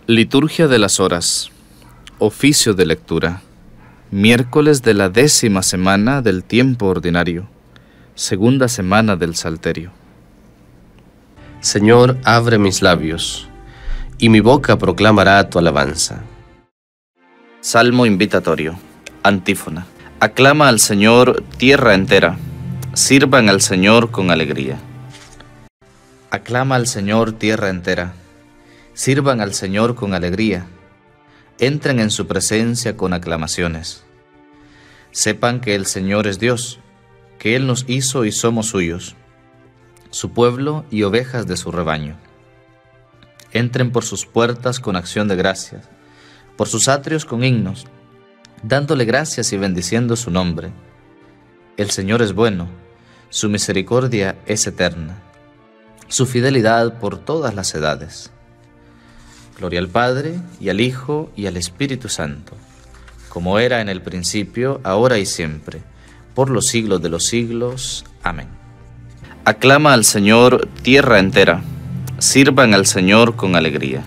Liturgia de las Horas. Oficio de lectura. Miércoles de la 10ª semana del tiempo ordinario. Segunda semana del Salterio. Señor, abre mis labios, y mi boca proclamará tu alabanza. Salmo invitatorio. Antífona. Aclama al Señor tierra entera. Sirvan al Señor con alegría. Aclama al Señor tierra entera. Sirvan al Señor con alegría. Entren en su presencia con aclamaciones. Sepan que el Señor es Dios, que Él nos hizo y somos suyos, su pueblo y ovejas de su rebaño. Entren por sus puertas con acción de gracias, por sus atrios con himnos, dándole gracias y bendiciendo su nombre. El Señor es bueno, su misericordia es eterna, su fidelidad por todas las edades. Gloria al Padre, y al Hijo, y al Espíritu Santo, como era en el principio, ahora y siempre, por los siglos de los siglos. Amén. Aclama al Señor tierra entera. Sirvan al Señor con alegría.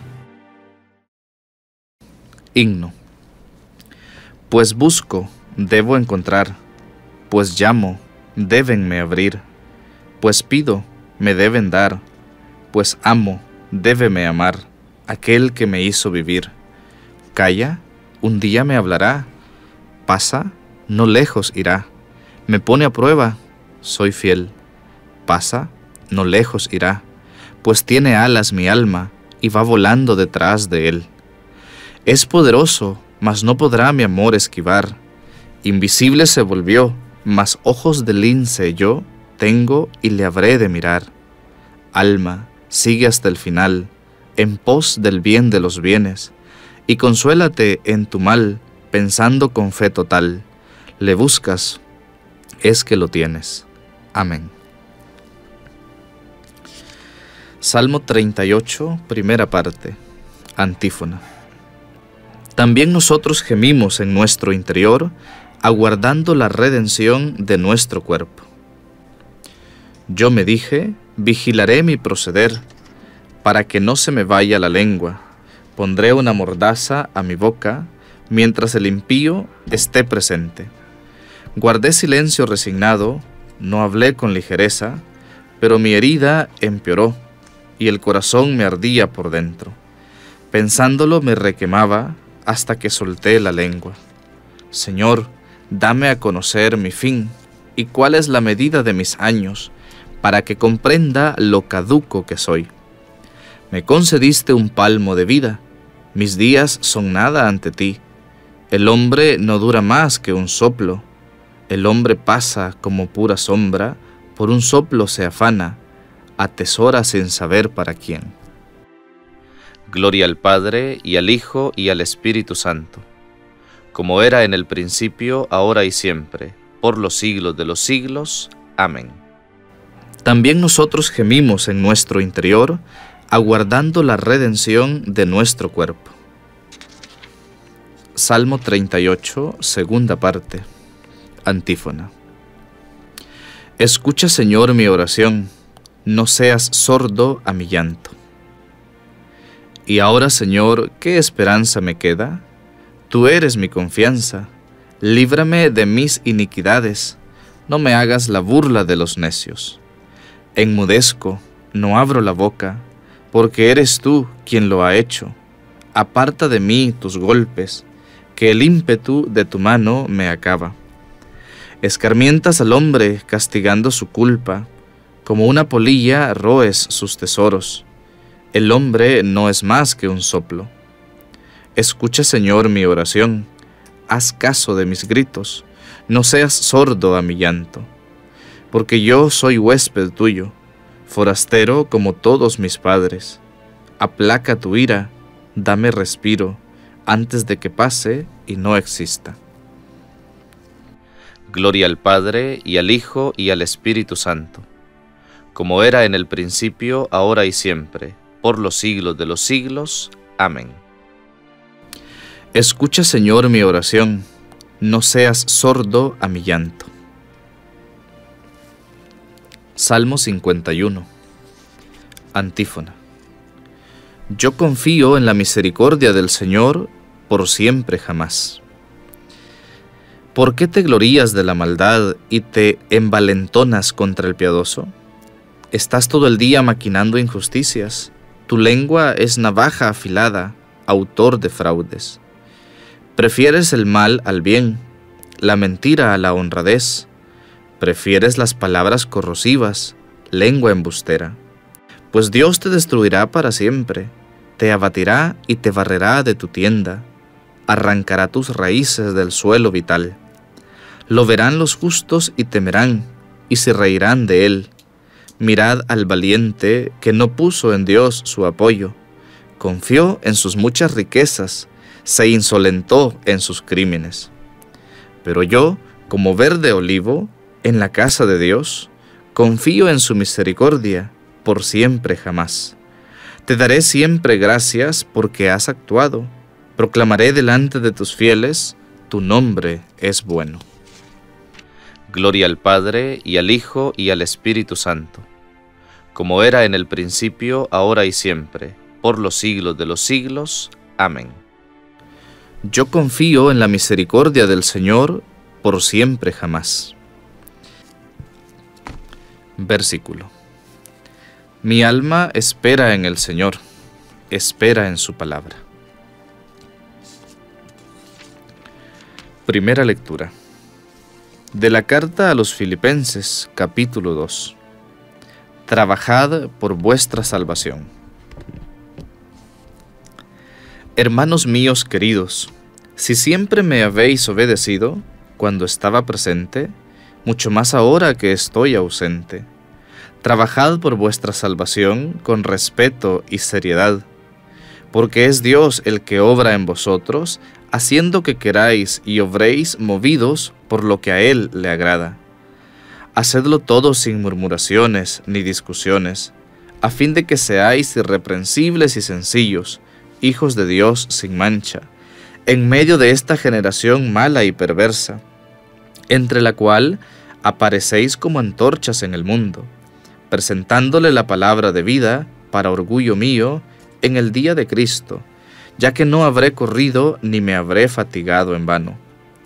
Himno. Pues busco, debo encontrar, pues llamo, débenme abrir, pues pido, me deben dar, pues amo, débeme amar, aquel que me hizo vivir. Calla, un día me hablará, pasa, no lejos irá, me pone a prueba, soy fiel. Pasa, no lejos irá, pues tiene alas mi alma y va volando detrás de él. Es poderoso, mas no podrá mi amor esquivar. Invisible se volvió, mas ojos de lince yo tengo y le habré de mirar. Alma, sigue hasta el final, en pos del bien de los bienes, y consuélate en tu mal, pensando con fe total. Le buscas, es que lo tienes. Amén. Salmo 38, primera parte. Antífona. También nosotros gemimos en nuestro interior, aguardando la redención de nuestro cuerpo. Yo me dije, vigilaré mi proceder, para que no se me vaya la lengua. Pondré una mordaza a mi boca, mientras el impío esté presente. Guardé silencio resignado, no hablé con ligereza, pero mi herida empeoró, y el corazón me ardía por dentro. Pensándolo me requemaba, hasta que solté la lengua. Señor, dame a conocer mi fin, y cuál es la medida de mis años, para que comprenda lo caduco que soy. Me concediste un palmo de vida, mis días son nada ante ti. El hombre no dura más que un soplo, el hombre pasa como pura sombra, por un soplo se afana, atesora sin saber para quién. Gloria al Padre, y al Hijo, y al Espíritu Santo, como era en el principio, ahora y siempre, por los siglos de los siglos. Amén. También nosotros gemimos en nuestro interior, aguardando la redención de nuestro cuerpo. Salmo 38, segunda parte. Antífona. Escucha, Señor, mi oración, no seas sordo a mi llanto. Y ahora, Señor, ¿qué esperanza me queda? Tú eres mi confianza, líbrame de mis iniquidades, no me hagas la burla de los necios. Enmudezco, no abro la boca, porque eres tú quien lo ha hecho. Aparta de mí tus golpes, que el ímpetu de tu mano me acaba. Escarmientas al hombre castigando su culpa, como una polilla roes sus tesoros. El hombre no es más que un soplo. Escucha, Señor, mi oración, haz caso de mis gritos, no seas sordo a mi llanto, porque yo soy huésped tuyo, forastero como todos mis padres. Aplaca tu ira, dame respiro, antes de que pase y no exista. Gloria al Padre, y al Hijo, y al Espíritu Santo, como era en el principio, ahora y siempre, por los siglos de los siglos. Amén. Escucha, Señor, mi oración, no seas sordo a mi llanto. Salmo 51. Antífona. Yo confío en la misericordia del Señor por siempre jamás. ¿Por qué te glorías de la maldad y te envalentonas contra el piadoso? Estás todo el día maquinando injusticias. Tu lengua es navaja afilada, autor de fraudes. Prefieres el mal al bien, la mentira a la honradez. Prefieres las palabras corrosivas, lengua embustera. Pues Dios te destruirá para siempre, te abatirá y te barrerá de tu tienda, arrancará tus raíces del suelo vital. Lo verán los justos y temerán, y se reirán de él. Mirad al valiente que no puso en Dios su apoyo, confió en sus muchas riquezas, se insolentó en sus crímenes. Pero yo, como verde olivo, en la casa de Dios, confío en su misericordia, por siempre jamás. Te daré siempre gracias porque has actuado. Proclamaré delante de tus fieles, tu nombre es bueno. Gloria al Padre, y al Hijo, y al Espíritu Santo, como era en el principio, ahora y siempre, por los siglos de los siglos. Amén. Yo confío en la misericordia del Señor, por siempre jamás. Versículo. Mi alma espera en el Señor, espera en su palabra. Primera lectura. De la carta a los Filipenses, capítulo 2. Trabajad por vuestra salvación. Hermanos míos queridos, si siempre me habéis obedecido cuando estaba presente, mucho más ahora que estoy ausente. Trabajad por vuestra salvación con respeto y seriedad, porque es Dios el que obra en vosotros, haciendo que queráis y obréis movidos por lo que a Él le agrada. Hacedlo todo sin murmuraciones ni discusiones, a fin de que seáis irreprensibles y sencillos, hijos de Dios sin mancha, en medio de esta generación mala y perversa, entre la cual aparecéis como antorchas en el mundo, presentándole la palabra de vida para orgullo mío en el día de Cristo, ya que no habré corrido ni me habré fatigado en vano.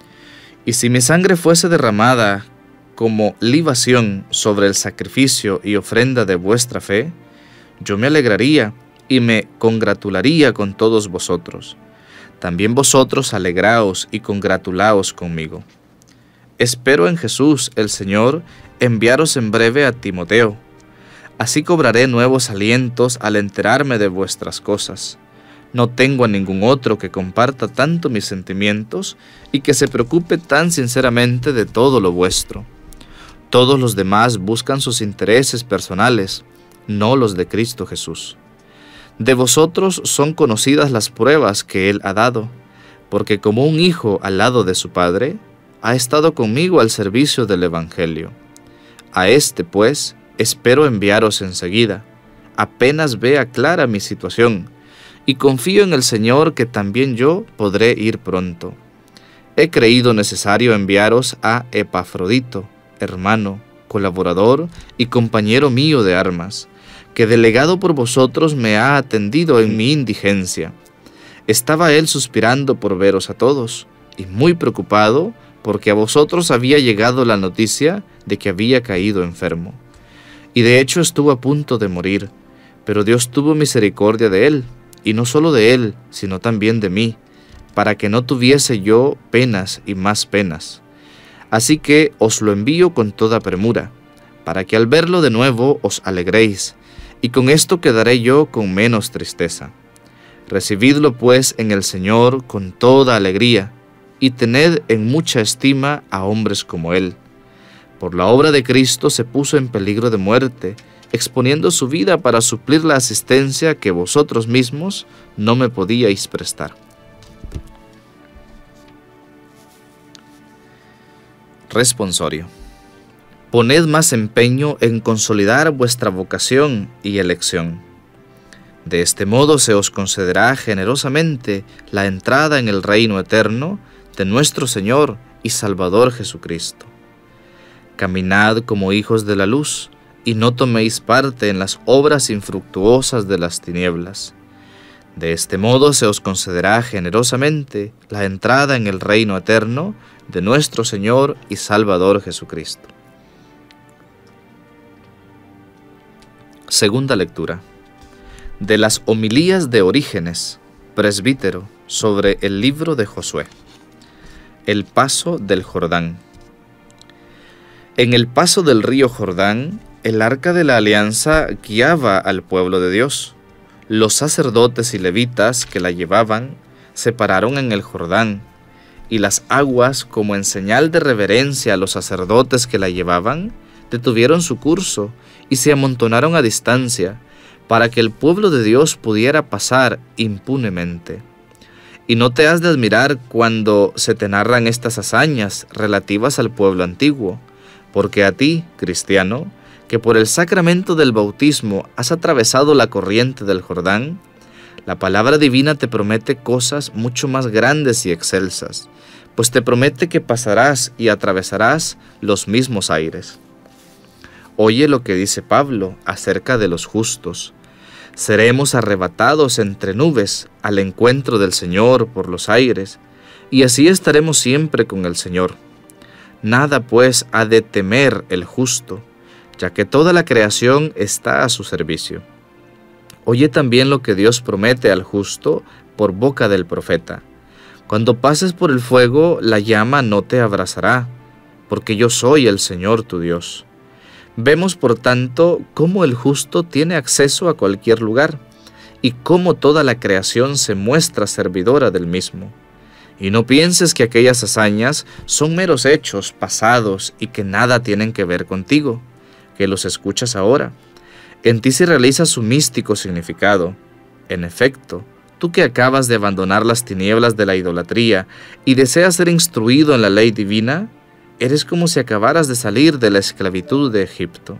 Y si mi sangre fuese derramada como libación sobre el sacrificio y ofrenda de vuestra fe, yo me alegraría y me congratularía con todos vosotros. También vosotros alegraos y congratulaos conmigo. Espero en Jesús el Señor enviaros en breve a Timoteo. Así cobraré nuevos alientos al enterarme de vuestras cosas. No tengo a ningún otro que comparta tanto mis sentimientos y que se preocupe tan sinceramente de todo lo vuestro. Todos los demás buscan sus intereses personales, no los de Cristo Jesús. De vosotros son conocidas las pruebas que Él ha dado, porque como un hijo al lado de su padre, ha estado conmigo al servicio del Evangelio. A este, pues, espero enviaros enseguida, apenas vea clara mi situación, y confío en el Señor que también yo podré ir pronto. He creído necesario enviaros a Epafrodito, hermano, colaborador y compañero mío de armas, que delegado por vosotros me ha atendido en mi indigencia. Estaba él suspirando por veros a todos, y muy preocupado porque a vosotros había llegado la noticia de que había caído enfermo. Y de hecho estuvo a punto de morir, pero Dios tuvo misericordia de él, y no solo de él, sino también de mí, para que no tuviese yo penas y más penas. Así que os lo envío con toda premura, para que al verlo de nuevo os alegréis, y con esto quedaré yo con menos tristeza. Recibidlo pues en el Señor con toda alegría, y tened en mucha estima a hombres como él. Por la obra de Cristo se puso en peligro de muerte, exponiendo su vida para suplir la asistencia que vosotros mismos no me podíais prestar. Responsorio. Poned más empeño en consolidar vuestra vocación y elección. De este modo se os concederá generosamente la entrada en el reino eterno de nuestro Señor y Salvador Jesucristo. Caminad como hijos de la luz, y no toméis parte en las obras infructuosas de las tinieblas. De este modo se os concederá generosamente la entrada en el reino eterno de nuestro Señor y Salvador Jesucristo. Segunda lectura. De las homilías de Orígenes, presbítero, sobre el libro de Josué. El paso del Jordán. En el paso del río Jordán, el arca de la alianza guiaba al pueblo de Dios. Los sacerdotes y levitas que la llevaban se pararon en el Jordán, y las aguas, como en señal de reverencia a los sacerdotes que la llevaban, detuvieron su curso y se amontonaron a distancia, para que el pueblo de Dios pudiera pasar impunemente. Y no te has de admirar cuando se te narran estas hazañas relativas al pueblo antiguo, porque a ti, cristiano, que por el sacramento del bautismo has atravesado la corriente del Jordán, la palabra divina te promete cosas mucho más grandes y excelsas, pues te promete que pasarás y atravesarás los mismos aires. Oye lo que dice Pablo acerca de los justos. Seremos arrebatados entre nubes al encuentro del Señor por los aires, y así estaremos siempre con el Señor. Nada pues ha de temer el justo, ya que toda la creación está a su servicio. Oye también lo que Dios promete al justo por boca del profeta. Cuando pases por el fuego, la llama no te abrazará, porque yo soy el Señor tu Dios. Vemos, por tanto, cómo el justo tiene acceso a cualquier lugar, y cómo toda la creación se muestra servidora del mismo. Y no pienses que aquellas hazañas son meros hechos pasados y que nada tienen que ver contigo, que los escuchas ahora. En ti se realiza su místico significado. En efecto, tú que acabas de abandonar las tinieblas de la idolatría y deseas ser instruido en la ley divina, eres como si acabaras de salir de la esclavitud de Egipto.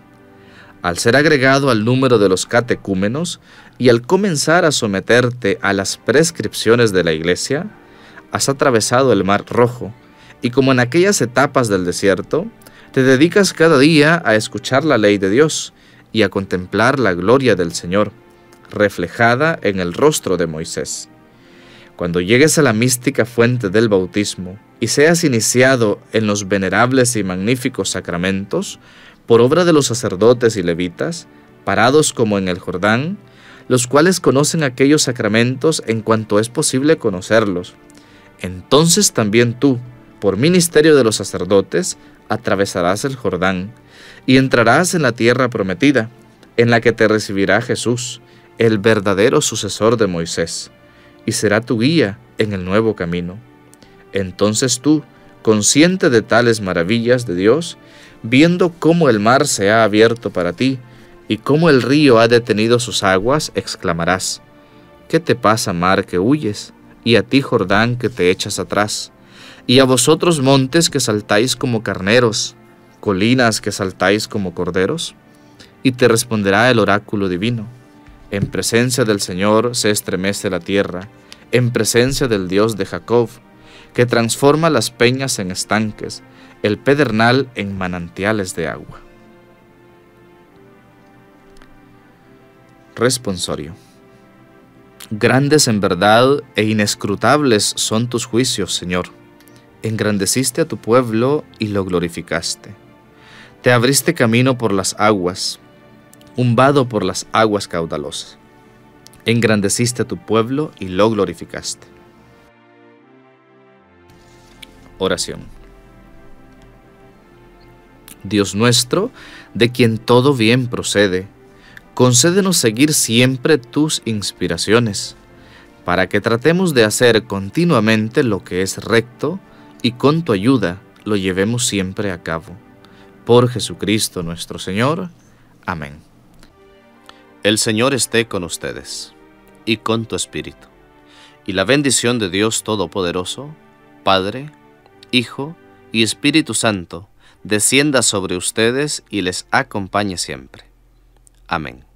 Al ser agregado al número de los catecúmenos y al comenzar a someterte a las prescripciones de la Iglesia, has atravesado el Mar Rojo, y como en aquellas etapas del desierto, te dedicas cada día a escuchar la ley de Dios y a contemplar la gloria del Señor, reflejada en el rostro de Moisés. Cuando llegues a la mística fuente del bautismo y seas iniciado en los venerables y magníficos sacramentos, por obra de los sacerdotes y levitas, parados como en el Jordán, los cuales conocen aquellos sacramentos en cuanto es posible conocerlos, entonces también tú, por ministerio de los sacerdotes, atravesarás el Jordán y entrarás en la tierra prometida, en la que te recibirá Jesús, el verdadero sucesor de Moisés, y será tu guía en el nuevo camino. Entonces tú, consciente de tales maravillas de Dios, viendo cómo el mar se ha abierto para ti y cómo el río ha detenido sus aguas, exclamarás: ¿qué te pasa, mar, que huyes? Y a ti, Jordán, que te echas atrás, y a vosotros, montes, que saltáis como carneros, colinas, que saltáis como corderos. Y te responderá el oráculo divino: en presencia del Señor se estremece la tierra, en presencia del Dios de Jacob, que transforma las peñas en estanques, el pedernal en manantiales de agua. Responsorio. Grandes en verdad e inescrutables son tus juicios, Señor. Engrandeciste a tu pueblo y lo glorificaste. Te abriste camino por las aguas, un vado por las aguas caudalosas. Engrandeciste a tu pueblo y lo glorificaste. Oración. Dios nuestro, de quien todo bien procede, concédenos seguir siempre tus inspiraciones, para que tratemos de hacer continuamente lo que es recto y con tu ayuda lo llevemos siempre a cabo. Por Jesucristo nuestro Señor. Amén. El Señor esté con ustedes y con tu espíritu. Y la bendición de Dios Todopoderoso, Padre, Hijo y Espíritu Santo, descienda sobre ustedes y les acompañe siempre. Amén.